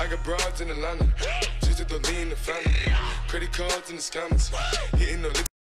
I got broads in Atlanta, just to lean the family. Credit cards and the scammers, hitting the liquor.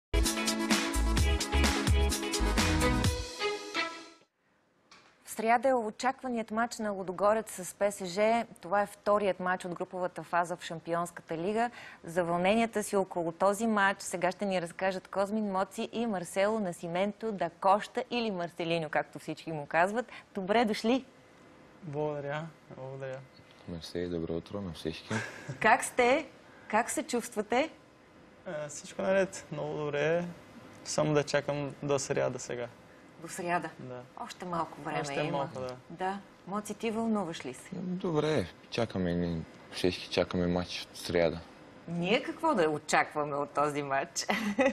В сряда е очакваният матч на Лудогорец с ПСЖ. Това е вторият матч от груповата фаза в Шампионската лига. За вълненията си около този матч сега ще ни разкажат Козмин Моци и Марсело Насименто да Коща или Марселиньо, както всички му казват. Добре дошли! Благодаря. Благодаря. Мерси, добро утро на всички. Как сте? Как се чувствате? Всичко наред. Много добре. Само да чакам до сряда сега. До сряда? Да. Още малко време Още има. малко, да. Да. Моци, ти вълнуваш ли се? Добре, чакаме, всички чакаме матч в сряда. Ние какво да очакваме от този матч?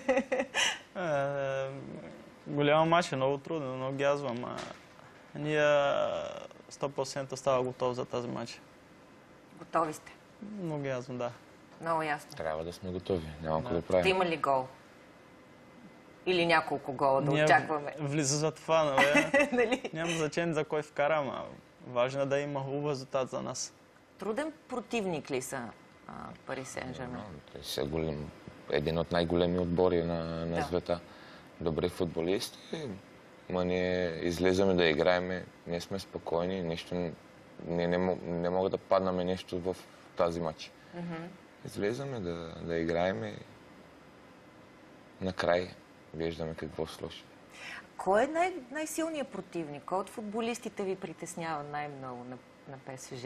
Голям матч е, много трудно, много гязвам. Ние 100% става готов за този матч. Готови сте? Много ясно, да. Много ясно. Трябва да сме готови, няма какво да правим. Ще има ли гол? Или няколко гола да очакваме? Влиза за това, нали? Няма значение за кой вкарам, важно е да има хубав резултат за нас. Труден противник ли са Пари Сен-Жермен? Са един от най-големи отбори на света. Добри футболисти, но ние излизаме да играем, ние сме спокойни, не мога да паднаме нещо в тази матч. Излизаме да играем и накрая виждаме какво се случи. Кой е най-силният противник? Кой от футболистите ви притеснява най-много на ПСЖ?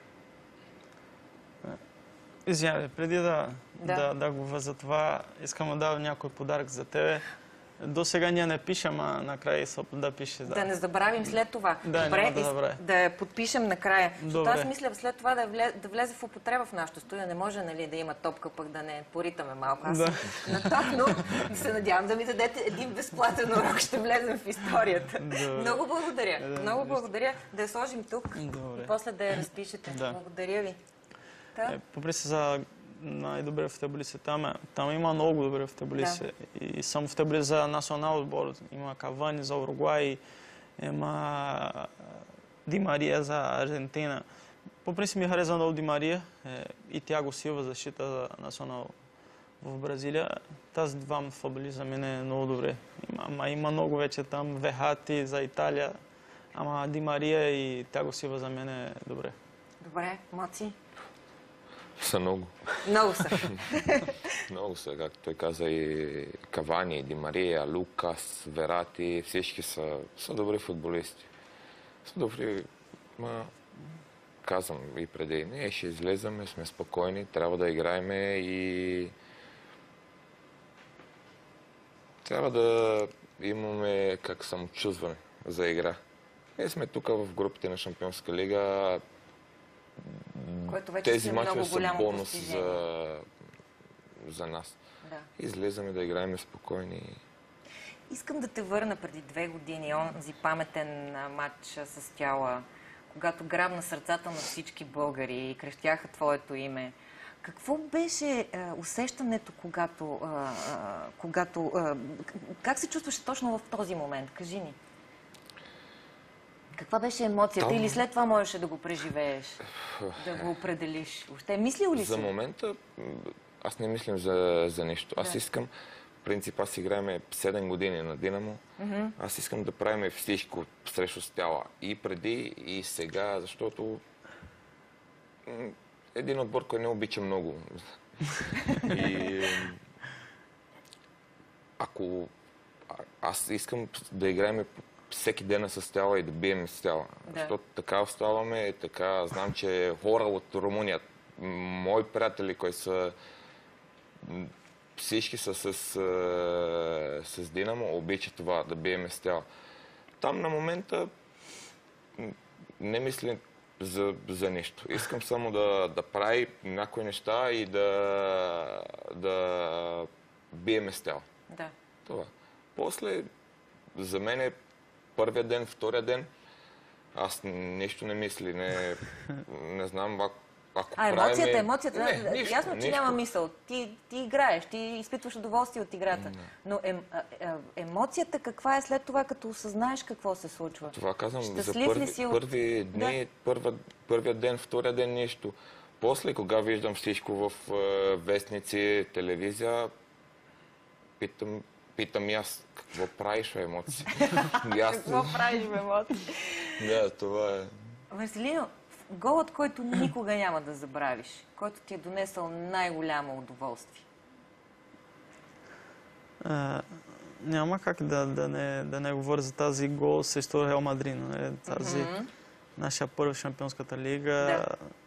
Извинявай, преди да говоря за това, искам да дам някой подарък за тебе. До сега ние не пишем, а накрая да пише. Да не забравим след това. Добре, да я подпишем накрая. Защото аз мисля след това да влезе в употреба в нашото студио. Не може, нали, да има топка, пък да не поритаме малко. Аз съм на топ, но се надявам да ми дадете един безплатен урок. Ще влезем в историята. Много благодаря. Много благодаря. Да я сложим тук и после да я разпишете. Благодаря ви. Попри се за най-добре футболисти. Там има много добри футболисти. И само футболисти за национал отбор. Има Кавани за Уругвай, има Ди Мария за Аржентина. По принцип ми харесва много Ди Мария и Тиаго Силва защита за национал в Бразилия. Тази двама футболисти за мен е много добре. Има много вече там Вехати за Италия, ама Ди Мария и Тиаго Силва за мен е добре. Добре, Моци? Са много. Много са. Много са, както той каза, и Кавани, Ди Мария, Лукас, Верати, всички са добри футболисти. Са добри, казвам и преди, ние ще излезаме, сме спокойни, трябва да играем и трябва да имаме самочувстване за игра. Ние сме тук в групите на Шампионска лига. Тези мачове са бонус за нас. Излезаме да играем спокойни. Искам да те върна преди 2 години, онзи паметен матч с Тяла, когато грабна сърцата на всички българи и крещяха твоето име. Какво беше усещането, когато... Как се чувстваше точно в този момент? Кажи ни. Каква беше емоцията? Или след това можеше да го преживееш? Да го определиш? Въобще мислил ли си? За момента аз не мислим за нещо. Аз искам, в принцип, аз играем 7 години на Динамо. Аз искам да правим всичко срещу Стяла. И преди, и сега, защото един отбор, който не обича много. И ако аз искам да играем всеки ден с Стяла и да бием Стяла. Защото така оставаме, така знам, че хора от Румъния, мои приятели, които са всички са с Динамо, обичат това, да бием Стяла. Там на момента не мисля за нещо. Искам само да прави някои неща и да бием Стяла. Това. После за мен е първия ден, втория ден, аз нещо не мисля, не знам, ако правим... Емоцията, ясно, че няма мисъл. Ти играеш, ти изпитваш удоволствие от играта. Но емоцията каква е след това, като осъзнаеш какво се случва? Това казвам, за първи дни, първия ден, втория ден нещо. после, кога виждам всичко в вестници, телевизия, питам и аз, какво правиш, емоции? Какво правиш, емоции? Да, това е. Марселино, голът, който никога няма да забравиш, който ти е донесъл най-голямо удоволствие. Няма как да не говоря за тази гол срещу Реал Мадрид. Тази наша първа в Шампионската лига.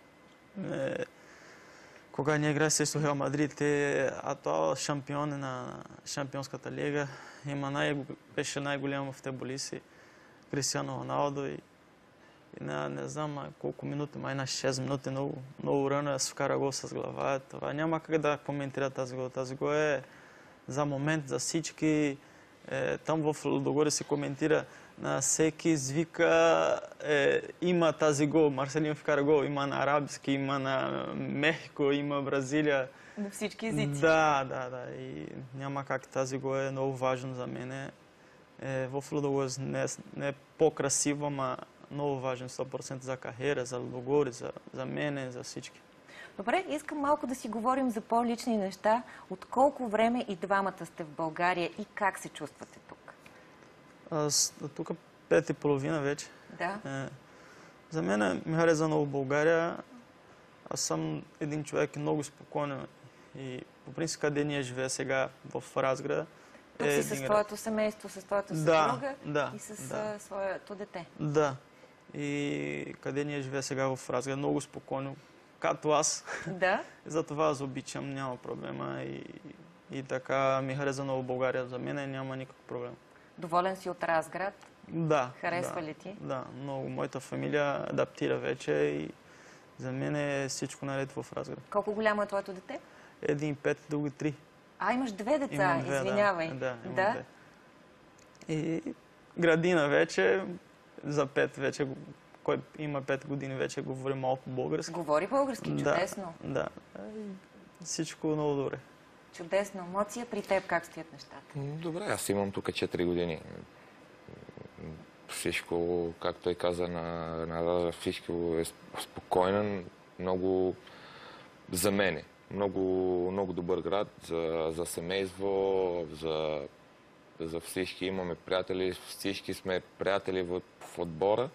Кога ние играе срещу Реал Мадрид, а това шампион на Шампионската лига, беше най-голям футболист, Кристиано Роналдо. И не знам колко минути, май на 6 минути, много рано се вкара гол с глава. Това няма как да коментира тази гол. Тази гол е за момент, за всички. Там в Лудогорие се коментира, на всеки извика, има тази гол. Марселино вкара гол, има на арабски, има на Мехико, има Бразилия. На всички езици. Да. И няма как, тази гол е много важно за мен. В Лудогорие не е по-красиво, ама много важен 100% за кариера, за Лудогорие, за мен, за всички. Добре, искам малко да си говорим за по-лични неща. От колко време и двамата сте в България и как се чувствате тук? Тук 5:30 вече. Да. За мен ми хареса много България. Аз съм един човек много спокоен и по принцип къде ние живеем сега в Разград. Тук си с твоето семейство, с твоята съпруга и с своето дете. Да. И къде ние живеем сега в Разград, много спокойно. Като аз. Да. Затова аз обичам, няма проблема. И така ми хареса много България. За мен няма никакъв проблем. Доволен си от Разград? Да. Харесва ли ти? Да, много. Моята фамилия адаптира вече и за мен е всичко наред в Разград. Колко голямо е твоето дете? Един 5, други 3. Имаш 2 деца, извинявай. Да, имам 2. И градина вече, за 5 вече, който има 5 години вече говори малко български. Говори български, чудесно. Да. Всичко много добре. Чудесно. Моция, при теб как стоят нещата? Добре, аз имам тук 4 години. Всичко, както той каза на всичко е спокойно, много за мене. Много добър град за семейство, за всички. Имаме приятели, всички сме приятели в отбора.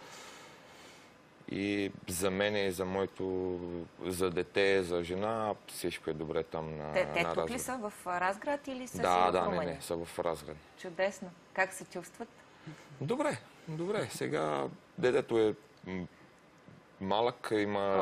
И за мен и за дете, за жена, всичко е добре там на Разград. Те тук ли са в Разград или са в Румъния? Не, са в Разград. Чудесно. Как се чувстват? Добре. Сега детето е малък, има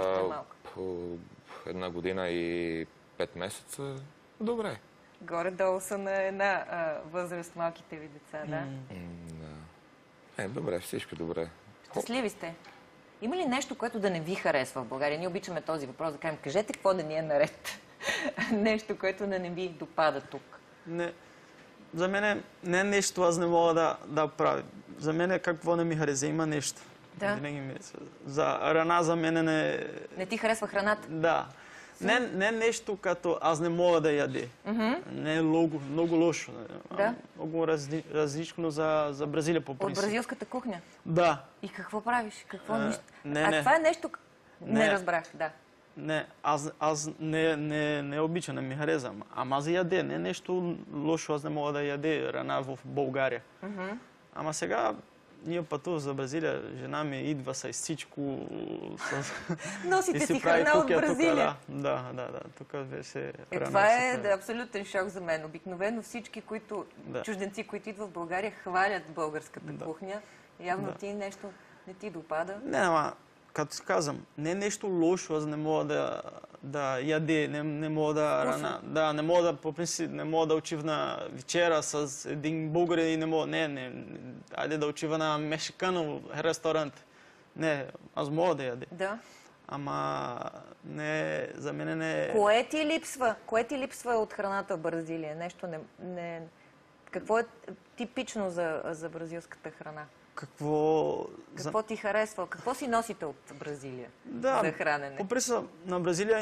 1 година и 5 месеца. Добре. Горе-долу са на една възраст малките ви деца, да? Да. Добре, всичко добре. Щастливи сте. Има ли нещо, което да не ви харесва в България? Ние обичаме този въпрос, да кажем, кажете какво да ни е наред. Нещо, което да не ви допада тук. Не. За мен не е нещо, аз не мога да правя. За мен какво не ми хареса, има нещо. Да. За храна за мен не... Не ти харесва храната? Да. Не нещо, като аз не мога да яде. Не е много лошо. Да? Много различно за Бразилия по принцип. От бразилската кухня? Да. И какво правиш? Какво нищо? Не. Това е нещо... Не разбрах, да. Не, аз не обичам, не ми харесвам. Ама за яде, не е нещо лошо, аз не мога да яде храна в България. Ама сега ние пътуваме за Бразилия, жена ми идва с всичко. Носите си храна от Бразилия. Да. Тук беше храна. Това е абсолютен шок за мен. Обикновено всички, чужденци, които идват в България, хвалят българската кухня. Явно ти нещо не ти допада. Не, ама, като си казвам, не е нещо лошо, аз не мога да яде, не мога да не мога да, по принцип, не мога да отива на вечера с един българин и не мога, айде да отива на мексикано ресторант. Не, аз мога да яде. Да. Ама не, за мен не... Кое ти липсва? Кое ти липсва от храната в Бразилия? Нещо не... Какво е типично за бразилската храна? Какво ти харесва? Какво си носите от Бразилия за хранене? По принцип на Бразилия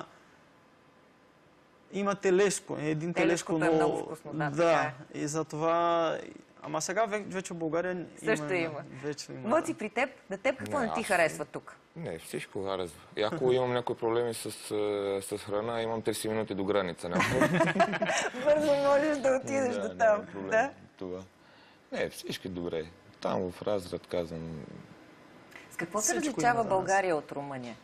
има телешко. Един телешко е много вкусно, да. И затова... Ама сега вече в България също има. Моци, при теб, на теб какво не ти харесва тук? Не, всичко харесва. И ако имам някои проблеми с храна, имам 30 минути до граница. Бързо можеш да отидеш до там. Да? Това. Не, всички добре. Там в разред казвам. С какво се различава България от Румъния?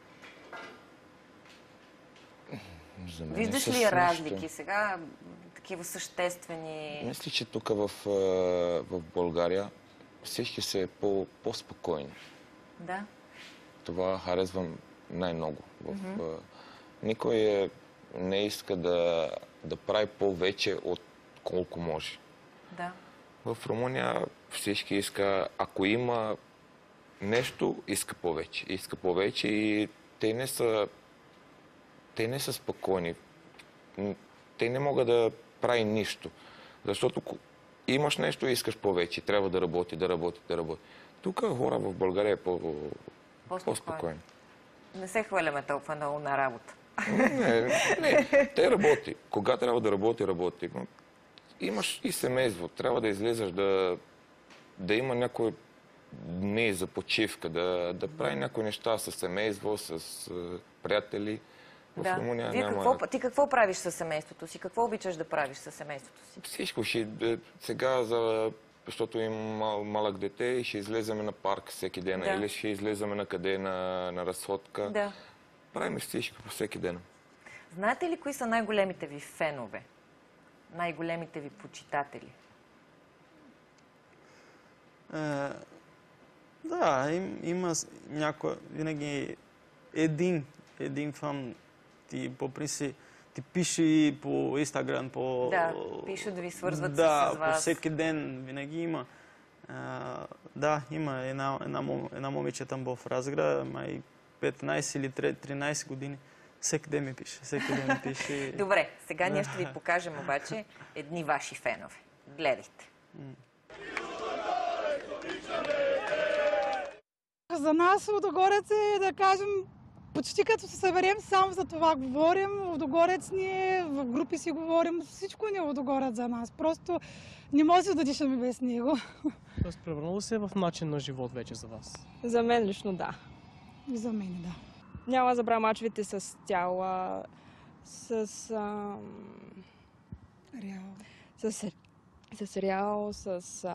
Виждаш ли разлики сега, такива съществени? Мисля, че тук в България всички са по-спокойни. Да. Това харесвам най-много. Никой не иска да прави повече от колко може. Да. В Румъния всички иска, ако има нещо, иска повече и те не са спокойни. Те не могат да прави нищо. Защото имаш нещо и искаш повече. Трябва да работи. Тук хора в България е по-спокойни. Не се хваляме толкова много на работа. Не, те работи. Кога трябва да работи. Имаш и семейство. Трябва да излезеш, да има някои дни за почивка, да прави някои неща с семейство, с приятели. В Румъния няма... Ти какво правиш със семейството си? Какво обичаш да правиш със семейството си? Всичко. Сега, защото имам малък дете, и ще излеземе на парк всеки ден, или ще излеземе накъде на разходка. Да. Правим всичко по всеки ден. Знаете ли кои са най-големите ви фенове? Най-големите ви почитатели? Да, има някой, винаги един фан ти ти пише и по Инстаграм, Да, пише да ви свързват с вас. Да, по всеки ден винаги има. Да, има една момиче там в Разград, май 15 или 13 години. Всеки ден ми пише. Добре, сега ние ще ви покажем обаче едни ваши фенове. Гледайте. За нас Лудогорец е, да кажем, почти като се съберем, само за това говорим. Лудогорец ние, в групи си говорим, всичко ни е Лудогорец за нас. Просто не може да дишаме без него. Тоест, превърнало се в начин на живот вече за вас? За мен лично да. И за мен, да. Няма да забравя мачовете с Тяла, с Реал, с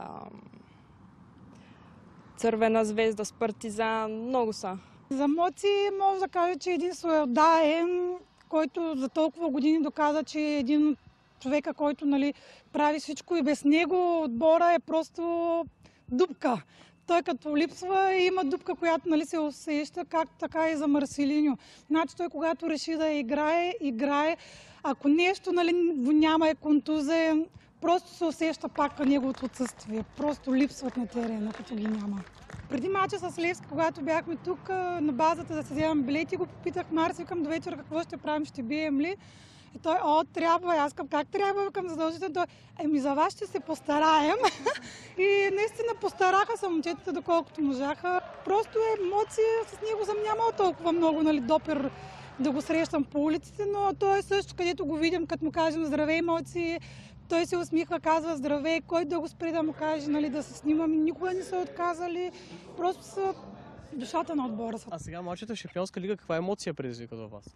Цървена звезда, с Партизан, много са. За Моци може да кажа, че един своеотдаен, който за толкова години доказа, че е един от човека, който прави всичко и без него отбора е просто дупка. Той като липсва има дупка, която се усеща, както така и за Марселиньо. Значи той когато реши да играе. Ако нещо няма, е контузен, просто се усеща пак неговото отсъствие. Просто липсват на терена, като ги няма. Преди мача с Левски, когато бяхме тук на базата да се вземам билети, го попитах Марс, викам до вечера какво ще правим, ще бием ли? И той, трябва. Аз към как трябва, към задължително. Той, за вас ще се постараем. И наистина постараха се момчетата, доколкото можаха. Просто емоции, с него съм нямала толкова много допир да го срещам по улиците, но той също, където го видим, като му кажем здравей, емоции, той се усмихва, казва здравей, който да го спре да му каже, да се снимаме. Никога не са отказали. Просто са душата на отбора. А сега мачите в Шампионска лига, каква емоция предизвикат във вас?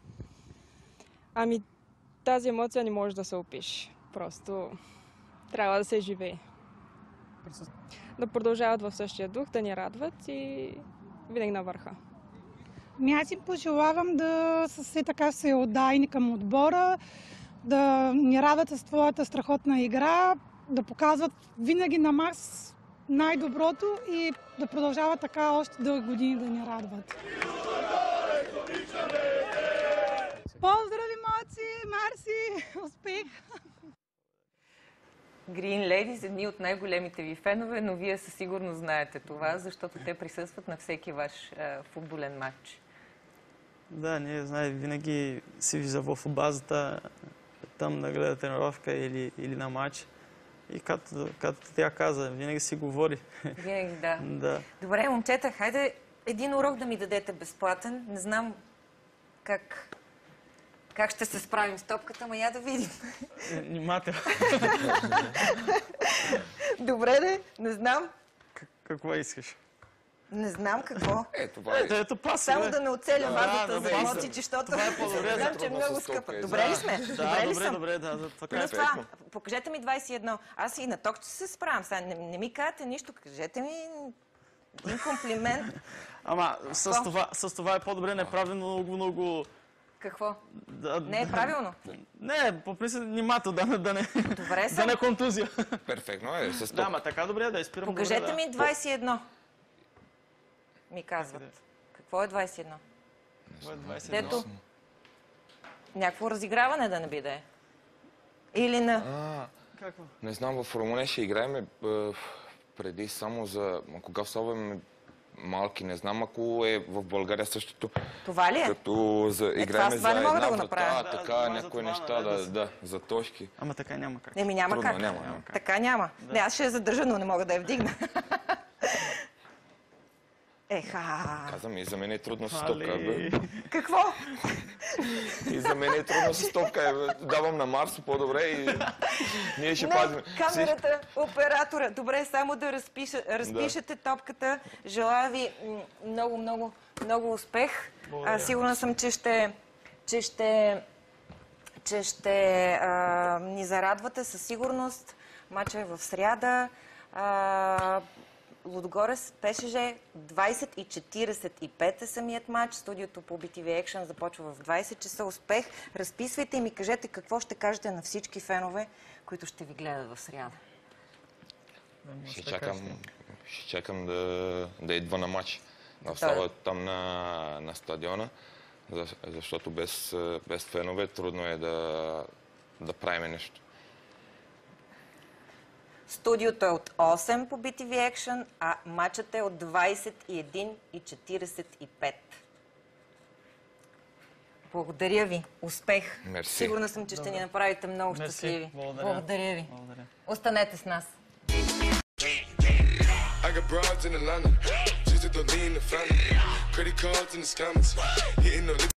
Тази емоция не може да се опише. Просто трябва да се живее. Да продължават в същия дух, да ни радват и винаги на върха. Аз им пожелавам да са все така отдайни към отбора, да ни радват с твоята страхотна игра, да показват винаги на макс най-доброто и да продължават така още дълги години да ни радват. Поздрави, Моци, Марси! Успех! Green Ladies са едни от най-големите ви фенове, но вие със сигурност знаете това, защото те присъстват на всеки ваш футболен матч. Да, ние знаем, винаги си вижда в базата, там да гледа тренировка или на матч. И като тя каза, винаги си говори. Винаги, да. Да. Добре, момчета, хайде един урок да ми дадете безплатен. Не знам как ще се справим с топката, ма я да видим. Внимателно. Добре, не знам. Какво искаш? Не знам какво. Това е. Ето пас. Само да не оцеля вазата да, за да, емоции, защото това е по-добре, знам, за че е трудна много стопка, скъпа. да. Добре ли сме? Да, ли съм? добре, да, така Плюс е. това, покажете ми 21. Аз и на ток ще се справям. Сега не ми кажете нищо, кажете ми един комплимент. Ама с това е по-добре, не прави много... Какво? Да, Не е правилно. Не, по-принцип внимателно, да не... Добре Да съм. не контузия. Перфектно е, с Да, ама така добре да изпирам. Покажете ми 21. Ми казват. Какво е 21? Дето? Някакво разиграване да не би да е. Или на... Какво? Не знам, в Румъния ще играем преди само за... Кога особено малки, не знам, ако е в България същото. Това ли е? Като играем това за не мога да една го направя. врата, така, това някои за неща, това, да, за точки. Ама така няма как. Еми няма Трудно, как. няма как. Така няма. Не, аз ще я задържа, но не мога да я вдигна. Казвам, и за мен е трудно с топка. Какво? И за мен е трудно с топка. Давам на Марсо по-добре и ние ще пазим. Камерата, оператора. Добре, само да разпишете топката. Желая ви много успех. Сигурна съм, че ще ни зарадвате със сигурност. Мачът е в сряда. Лудогорец, ПСЖ, 20:45 е самият матч. Студиото по BTV Action започва в 20 часа. Успех! Разписвайте и ми кажете какво ще кажете на всички фенове, които ще ви гледат в сряда. Ще чакам да идва на матч. Да остава там на стадиона, защото без фенове трудно е да правим нещо. Студиото е от 8 по BTV Action, а матчът е от 21:45. Благодаря ви. Успех. Мерси. Сигурна съм, че ще ни направите много щастливи. Благодаря ви. Останете с нас. I got broads in Atlanta, just to lean the family. Credit cards in the scammers, hitting the